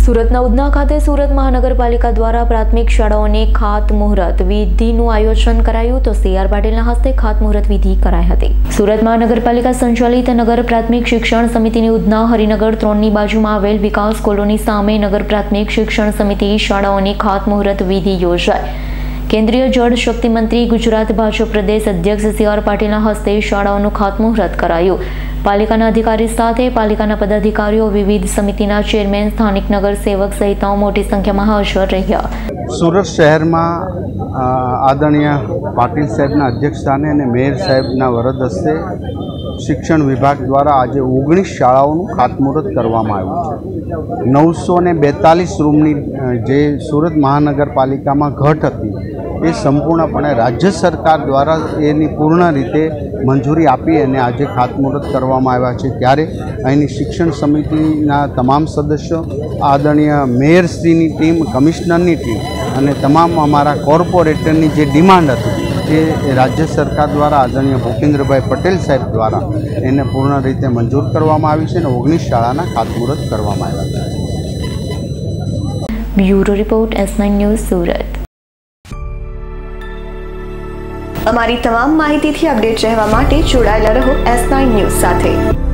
સુરતના ઉધના ખાતે સુરત મહાનગરપાલિકા દ્વારા પ્રાથમિક શાળાઓની ખાતમુહૂર્ત વિધિનું આયોજન કરાયું તો CR પાટીલના હસ્તે ખાતમુહૂર્ત વિધિ કરાઈ હતી। સુરત મહાનગરપાલિકા સંચાલિત નગર પ્રાથમિક શિક્ષણ સમિતિની ઉધના હરિનગર 3ની બાજુમાં આવેલ વિકાસ કોલોની સામે નગર પ્રાથમિક શિક્ષણ સમિતિ શાળાઓની ખાતમુહૂર્ત વિધિ યોજાઈ। કેન્દ્રીય જળ શક્તિ મંત્રી ગુજરાત ભાજપ પ્રદેશ અધ્યક્ષ CR પાટીલના હસ્તે શાળાઓનું ખાતમુહૂર્ત કરાયું। પાલિકાના અધિકારી સાથે પાલિકાના પદાધિકારીઓ, વિવિધ સમિતિના ચેરમેન, સ્થાનિક નગર સેવક સહિતના મોટી સંખ્યામાં હાજર રહ્યા। સુરત શહેરમાં આદરણીય પાટીલ સાહેબના અધ્યક્ષસ્થાને અને મેયર સાહેબના વરદ હસ્તે શિક્ષણ વિભાગ દ્વારા આજે 19 શાળાઓનું ખાતમુહૂર્ત કરવામાં આવ્યું છે। 942 રૂમની જે સુરત મહાનગરપાલિકામાં ઘટ હતી એ સંપૂર્ણપણે રાજ્ય સરકાર દ્વારા એની પૂર્ણ રીતે મંજૂરી આપી અને આજે ખાતમુહૂર્ત કરવામાં આવ્યા છે। ત્યારે અહીંની શિક્ષણ સમિતિના તમામ સદસ્યો, આદરણીય મેયરશ્રીની ટીમ, કમિશનરની ટીમ અને તમામ અમારા કોર્પોરેટરની જે ડિમાન્ડ હતી એ રાજ્ય સરકાર દ્વારા આદરણીય ભૂપેન્દ્રભાઈ પટેલ સાહેબ દ્વારા એને પૂર્ણ રીતે મંજૂર કરવામાં આવી છે અને 19 શાળાના ખાતમુહૂર્ત કરવામાં આવ્યા છે। Bureau report S9 news Surat. અમારી તમામ માહિતીથી અપડેટ રહેવા માટે જોડાયેલા રહો S9 ન્યૂઝ સાથે।